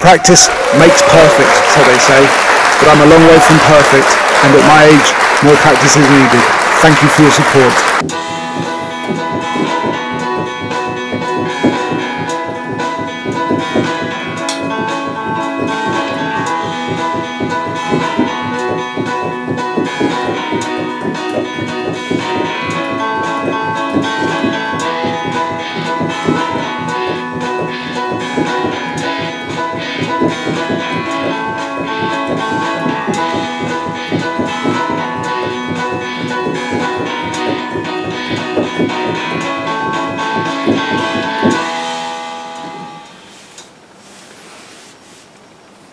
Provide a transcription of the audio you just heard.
Practice makes perfect, so they say, but I'm a long way from perfect, and at my age, more practice is needed. Thank you for your support.